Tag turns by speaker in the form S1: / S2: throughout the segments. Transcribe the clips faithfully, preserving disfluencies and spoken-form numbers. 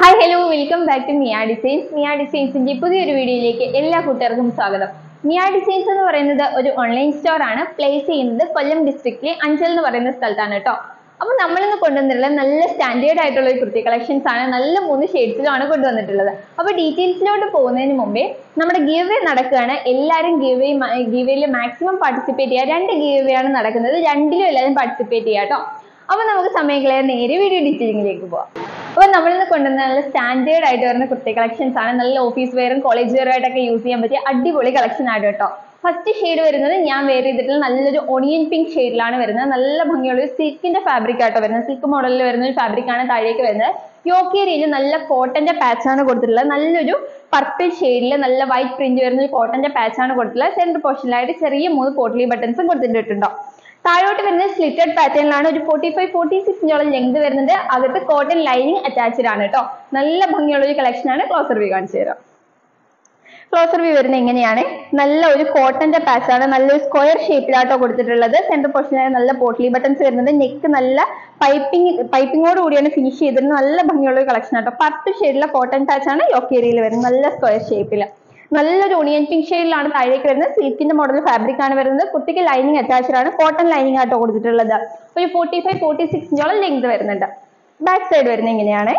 S1: Hi hello welcome back to Mia designs. Mia ഡിസൈൻസിന്റെ പുതിയൊരു വീഡിയോയിലേക്ക് എല്ലാ കൂട്ടുകാർക്കും സ്വാഗതം. മിയ ഡിസൈൻസ് എന്ന് പറയുന്നത് ഒരു ഓൺലൈൻ സ്റ്റോർ ആണ്. പ്ലേസ് ചെയ്യുന്നത് കൊല്ലം ഡിസ്ട്രിക്റ്റിലെ അഞ്ചൽ എന്ന് പറയുന്ന സ്ഥലത്താണ് കേട്ടോ. അപ്പോൾ നമ്മളിന്ന് കൊണ്ടുവന്നിട്ടുള്ളത് നല്ല സ്റ്റാൻഡേർഡ് ആയിട്ടുള്ള ഒരു കുർത്തി കളക്ഷൻസ് ആണ്. നല്ല മൂന്ന് ഷെയ്ഡ്സിലാണ് കൊണ്ടുവന്നിട്ടുള്ളത്. അപ്പോൾ ഡീറ്റെയിൽസിലോട്ട് പോകുന്നതിന് മുമ്പേ നമ്മുടെ ഗീവ് വേ നടക്കുകയാണ്. എല്ലാവരും ഗീവ് വേ ഗീവ് വേയിൽ മാക്സിമം പാർട്ടിസിപ്പേറ്റ് ചെയ്യുക. രണ്ട് ഗീവ് വേ ആണ് നടക്കുന്നത്. രണ്ടിലും എല്ലാവരും പാർട്ടിസിപ്പേറ്റ് ചെയ്യുക കേട്ടോ. അപ്പോൾ നമുക്ക് സമയം കളയാതെ നേരെ വീഡിയോ ഡീറ്റെയിലിംഗിലേക്ക് പോവാം. അപ്പോൾ നമ്മളിന്ന് കൊണ്ടുവന്ന നല്ല സ്റ്റാൻഡേർഡ് ആയിട്ട് വരുന്ന കുർത്തി കളക്ഷൻസ് ആണ്. നല്ല ഓഫീസ് വെയറും കോളേജ് വെയറും ആയിട്ടൊക്കെ യൂസ് ചെയ്യാൻ പറ്റിയ അടിപൊളി കളക്ഷൻ ആണ് കേട്ടോ. ഫസ്റ്റ് ഷെയ്ഡ് വരുന്നത് ഞാൻ വെയർ ചെയ്തിട്ടുള്ള നല്ലൊരു ഒണിയൻ പിങ്ക് ഷെയ്ഡിലാണ് വരുന്നത്. നല്ല ഭംഗിയുള്ള ഒരു സിൽക്കിന്റെ ഫാബ്രിക് ആട്ടോ വരുന്നത്. സിൽക്ക് മോഡലിൽ വരുന്ന ഒരു ഫാബ്രിക് ആണ് താഴേക്ക് വരുന്നത്. യോക്ക് ഏരിയയിൽ നല്ല കോട്ടന്റെ പാച്ച് ആണ് കൊടുത്തിട്ടുള്ളത്. നല്ലൊരു പർപ്പിൾ ഷെയ്ഡിൽ നല്ല വൈറ്റ് പ്രിന്റ് വരുന്ന ഒരു കോട്ടന്റെ പാച്ച് ആണ് കൊടുത്തിട്ടുള്ളത്. സെന്റർ പോർഷനിലായിട്ട് ചെറിയ മൂന്ന് പോട്ട്ലി ബട്ടൺസും കൊടുത്തിട്ടുണ്ടോ. താഴോട്ട് വരുന്നത് സ്ലിറ്റഡ് പാറ്റേണിലാണ്. ഒരു ഫോർട്ടി ഫൈവ് ഫോർട്ടി സിക്സിനോളം ലെങ്ത് വരുന്നുണ്ട്. അകത്ത് കോട്ടൺ ലൈനിങ് അറ്റാച്ച്ഡ് ആണ് കേട്ടോ. നല്ല ഭംഗിയുള്ള ഒരു കളക്ഷൻ ആണ്. ക്ലോസർ വ്യൂ കാണിച്ചു തരാം. ക്ലോസർ വ്യൂ വരുന്നത് ഇങ്ങനെയാണ്. നല്ല ഒരു കോട്ടന്റെ പാച്ച് ആണ്. നല്ലൊരു സ്ക്വയർ ഷേപ്പിലാട്ടോ കൊടുത്തിട്ടുള്ളത്. സെന്റർ പോർഷനിലായി നല്ല പോട്ട്ലി ബട്ടൺസ് വരുന്നത്. നെക്ക് നല്ല പൈപ്പിംഗ് പൈപ്പിങ്ങോട് കൂടിയാണ് ഫിനിഷ് ചെയ്തിരുന്നത്. നല്ല ഭംഗിയുള്ള ഒരു കളക്ഷൻ ആട്ടോ. പർപ്പിൾ ഷെയ്ഡിലെ കോട്ടൺ പാച്ച് ആണ് യോക്ക് ഏരിയയിൽ വരുന്നത്. നല്ല സ്ക്വയർ ഷേപ്പിൽ നല്ലൊരു ഒണിയൻ പിങ്ക് ഷെയ്ഡിലാണ് താഴേക്ക് വരുന്നത്. സിൽക്കിന്റെ മോഡൽ ഫാബ്രിക് ആണ് വരുന്നത്. കുട്ടിക്ക് ലൈനിങ് അറ്റാച്ച്ഡ് ആണ്. കോട്ടൺ ലൈനിങ് ആട്ടോ കൊടുത്തിട്ടുള്ളത്. ഒരു ഫോർട്ടി ഫൈവ് ഫോർട്ടി സിക്സിനോളം ലെങ്ത് വരുന്നുണ്ട്. ബാക്ക് സൈഡ് വരുന്നത് ഇങ്ങനെയാണ്.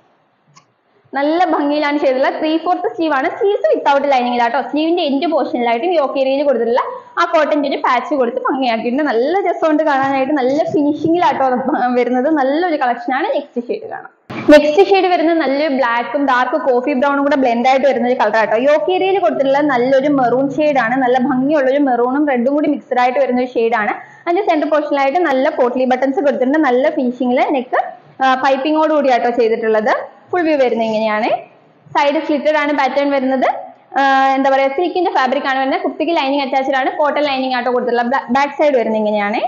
S1: നല്ല ഭംഗിയിലാണ് ചെയ്തിട്ടുള്ളത്. ത്രീ ഫോർത്ത് സ്ലീവ് ആണ്. സ്ലീവ്സ് വിത്തൗട്ട് ലൈനിങ്ങിലാട്ടോ. സ്ലീവിന്റെ എൻഡ് പോർഷനിലായിട്ടും യോക്ക് ഏരിയയിൽ കൊടുത്തിട്ടുള്ള ആ കോട്ടന്റെ ഒരു പാച്ച് കൊടുത്ത് ഭംഗിയാക്കിയിട്ടുണ്ട്. നല്ല രസമുണ്ട് കാണാനായിട്ട്. നല്ല ഫിനിഷിങ്ങിലാട്ടോ വരുന്നത്. നല്ലൊരു കളക്ഷൻ ആണ്. നെക്സ്റ്റ് ഷെയ്ഡ് കാണാം. നെക്സ്റ്റ് ഷെയ്ഡ് വരുന്നത് നല്ലൊരു ബ്ലാക്കും ഡാർക്ക് കോഫി ബ്രൗണും കൂടെ ബ്ലെൻഡ് ആയിട്ട് വരുന്ന ഒരു കളർ ആട്ടോ. യോക്ക് ഏരിയയിൽ കൊടുത്തിട്ടുള്ള നല്ലൊരു മെറൂൺ ഷെയ്ഡ് ആണ്. നല്ല ഭംഗിയുള്ള ഒരു മെറൂണും റെഡും കൂടി മിക്സ്ഡ് ആയിട്ട് വരുന്ന ഒരു ഷെയ്ഡ് ആണ്. അതിന്റെ സെന്റർ പോർഷനിലായിട്ട് നല്ല പോട്ട്ലി ബട്ടൺസ് കൊടുത്തിട്ടുണ്ട്. നല്ല ഫിനിഷിങ്ങിൽ നെക്ക് പൈപ്പിങ്ങോട് കൂടി ആട്ടോ ചെയ്തിട്ടുള്ളത്. ഫുൾ വ്യൂ വരുന്നത് ഇങ്ങനെയാണ്. സൈഡ് സ്ലിറ്റഡ് ആണ് പാറ്റേൺ വരുന്നത്. എന്താ പറയാ സിൽക്കിന്റെ ഫാബ്രിക് ആണ് വരുന്നത്. കുർത്തിക്ക് ലൈനിങ് അറ്റാച്ച്ഡ് ആണ്. കോട്ടൺ ലൈനിങ് ആട്ടോ കൊടുത്തിട്ടുള്ളത്. ബാക്ക് സൈഡ് വരുന്നത് ഇങ്ങനെയാണ്.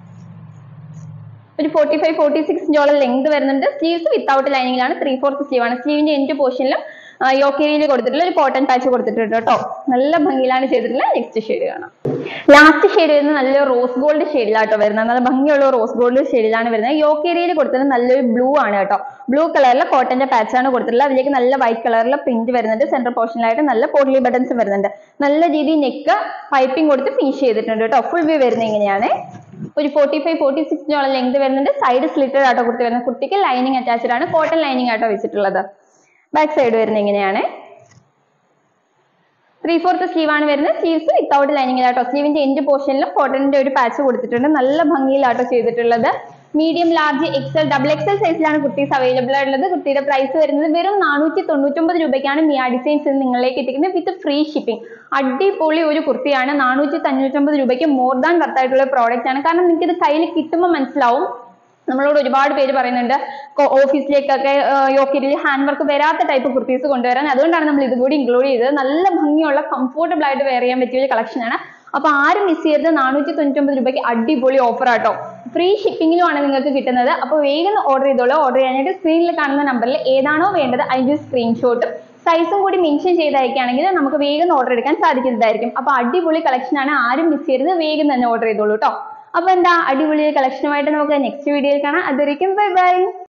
S1: ഒരു ഫോർട്ടി ഫൈവ് ഫോർട്ടി സിക്സിനോളം ലെങ്ത് വരുന്നുണ്ട്. സ്ലീവ്സ് വിത്തൗട്ട് ലൈനിങ്ങിലാണ്. ത്രീ ഫോർത്ത് സ്ലീവ് ആണ്. സ്ലീവിന്റെ എൻഡ് പോർഷനിലും യോക്ക് ഏരിയയിൽ കൊടുത്തിട്ടുള്ള ഒരു കോട്ടൺ പാച്ച് കൊടുത്തിട്ടുണ്ട് കേട്ടോ. നല്ല ഭംഗിയിലാണ് ചെയ്തിട്ടുള്ള. നെക്സ്റ്റ് ഷെയ്ഡ് കാണാം. ലാസ്റ്റ് ഷെയ്ഡ് വരുന്നത് നല്ലൊരു റോസ് ഗോൾഡ് ഷെയ്ഡിലാട്ടോ വരുന്നത്. നല്ല ഭംഗിയുള്ള റോസ് ഗോൾഡ് ഷെയ്ഡിലാണ് വരുന്നത്. യോക്ക് ഏരിയയിൽ കൊടുത്തത് നല്ലൊരു ബ്ലൂ ആണ് കേട്ടോ. ബ്ലൂ കളറിലെ കോട്ടന്റെ പാച്ച് ആണ് കൊടുത്തിട്ടുള്ളത്. അതിലേക്ക് നല്ല വൈറ്റ് കളറിലെ പ്രിന്റ് വരുന്നുണ്ട്. സെന്റർ പോർഷനിലായിട്ട് നല്ല പോട്ട്ലി ബട്ടൺസ് വരുന്നുണ്ട്. നല്ല രീതിയിൽ നെക്ക് പൈപ്പിംഗ് കൊടുത്ത് ഫിനിഷ് ചെയ്തിട്ടുണ്ട് കേട്ടോ. ഫുൾ വ്യൂ വരുന്നത് ഇങ്ങനെയാണ്. ഒരു ഫോർട്ടി ഫൈവ് ഫോർട്ടി സിക്സിനോളം ലെങ്ത് വരുന്നുണ്ട്. സൈഡ് സ്ലിറ്റഡ് ആട്ടോ കുർത്തി വരുന്നത്. കുർത്തിക്ക് ലൈനിങ് അറ്റാച്ച്ഡ് ആണ്. കോട്ടൺ ലൈനിങ് ആട്ടോ വെച്ചിട്ടുള്ളത്. ബാക്ക് സൈഡ് വരുന്നത് ഇങ്ങനെയാണ്. ത്രീ ഫോർത്ത് സ്ലീവ് ആണ് വരുന്നത്. സ്ലീവ്സ് വിത്തൗട്ട് ലൈനിങ്ങിലാട്ടോ. സ്ലീവിന്റെ എൻഡ് പോർഷനിലും കോട്ടന്റെ ഒരു പാച്ച് കൊടുത്തിട്ടുണ്ട്. നല്ല ഭംഗിയിലാട്ടോ ചെയ്തിട്ടുള്ളത്. Medium large XL double XL സൈസിലാണ് കുർത്തീസ് അവൈലബിൾ ആയിട്ടുള്ളത്. കുർത്തിയുടെ പ്രൈസ് വരുന്നത് വെറും നാനൂറ്റി തൊണ്ണൂറ്റൊമ്പത് രൂപയ്ക്കാണ് മിയ ഡിസൈൻസ് നിങ്ങളിലേക്ക് എത്തിക്കുന്നത് വിത്ത് ഫ്രീ ഷിപ്പിംഗ്. അടിപൊളി ഒരു കുർത്തിയാണ്. നാനൂറ്റി തൊണ്ണൂറ്റൊമ്പത് രൂപയ്ക്ക് മോർ ദാൻ വർത്ത് ആയിട്ടുള്ള പ്രോഡക്റ്റ് ആണ്. കാരണം നിങ്ങൾക്ക് ഇത് കയ്യിൽ കിട്ടുമ്പോൾ മനസ്സിലാവും. നമ്മളോട് ഒരുപാട് പേര് പറയുന്നുണ്ട് ഓഫീസിലേക്കൊക്കെ യോക്കിയിൽ ഹാൻഡ് വർക്ക് വരാത്ത ടൈപ്പ് കുർത്തീസ് കൊണ്ടുവരാൻ. അതുകൊണ്ടാണ് നമ്മൾ ഇതുകൂടി ഇൻക്ലൂഡ് ചെയ്തത്. നല്ല ഭംഗിയുള്ള കംഫോർട്ടബിൾ ആയിട്ട് വെയർ ചെയ്യാൻ പറ്റിയ ഒരു കളക്ഷൻ ആണ്. അപ്പൊ ആരും മിസ് ചെയ്യരുത്. നാനൂറ്റി തൊണ്ണൂറ്റൊമ്പത് രൂപയ്ക്ക് അടിപൊളി ഓഫർ ആട്ടോ. ഫ്രീ ഷിപ്പിംഗിലുമാണ് നിങ്ങൾക്ക് കിട്ടുന്നത്. അപ്പോൾ വേഗം ഓർഡർ ചെയ്തോളൂ. ഓർഡർ ചെയ്യാനായിട്ട് സ്ക്രീനിൽ കാണുന്ന നമ്പറിൽ ഏതാണോ വേണ്ടത് അതിന്റെ സ്ക്രീൻഷോട്ടും സൈസും കൂടി മെൻഷൻ ചെയ്ത് അയക്കുകയാണെങ്കിൽ നമുക്ക് വേഗം ഓർഡർ എടുക്കാൻ സാധിക്കുന്നതായിരിക്കും. അപ്പൊ അടിപൊളി കളക്ഷൻ ആണ്. ആരും മിസ് ചെയ്യരുത്. വേഗം തന്നെ ഓർഡർ ചെയ്തോളൂ കേട്ടോ. അപ്പൊ എന്താ അടിപൊളി കളക്ഷനുമായിട്ട് നമുക്ക് നെക്സ്റ്റ് വീഡിയോയിൽ കാണാം. അതുവരെയും ബൈ ബൈ.